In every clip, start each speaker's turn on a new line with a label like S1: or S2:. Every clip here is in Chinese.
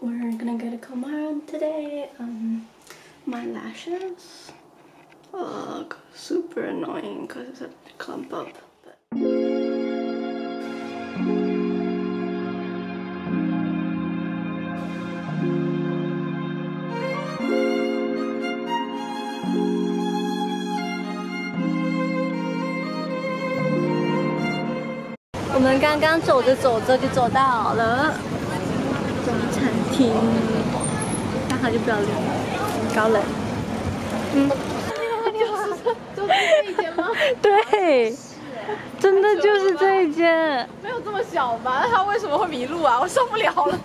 S1: we're gonna go to Colmar today. My lashes look super annoying because it's a clump up. But...我们刚刚走着走着就走到了中餐厅，刚好就不要冷，高冷。就是这一间吗？对，真的就是这一间。
S2: 没有这么小吧？他为什么会迷路啊？我受不了了。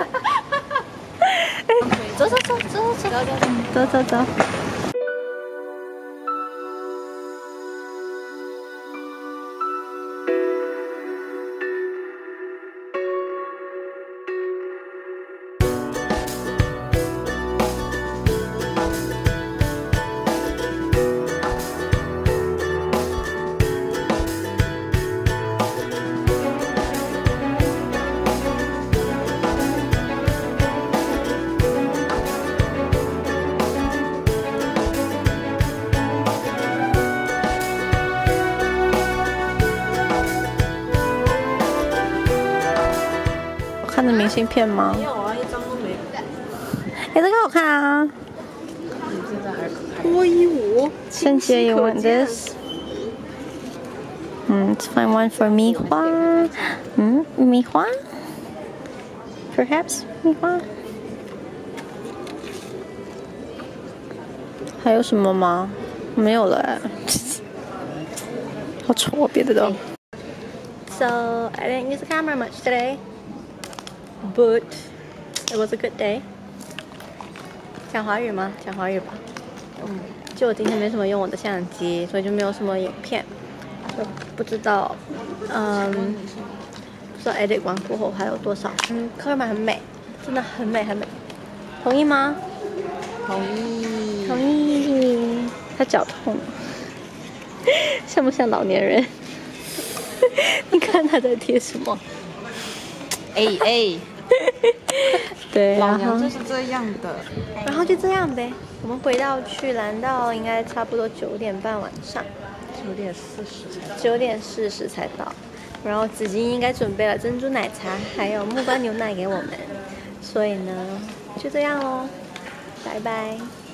S2: 走走走走走
S1: 走走走。看的明信片吗？
S2: 没有啊，一张都没有。
S1: 哎，这个好看啊！
S2: 你现在还脱衣舞？
S1: 圣洁 you want this? Let's find one for 米花。米花 ？Perhaps 米花？还有什么吗？没有了哎。好丑，别的都。So I didn't use the camera much today. But it was a good day. 讲华语吗？讲华语吧。就我今天没什么用我的相机，所以就没有什么影片，就不知道，不知道 edit 完过后还有多少。科尔玛很美，真的很美很美。同意吗？
S2: 同意。
S1: 同意。他脚痛，像不像老年人？你看他在贴什么？
S2: 哎。
S1: 对，
S2: 老娘就是这样的。
S1: 然后就这样呗，我们回到去兰道应该差不多9点半晚上，9点40才到。然后紫金应该准备了珍珠奶茶还有木瓜牛奶给我们，所以呢就这样咯，拜拜。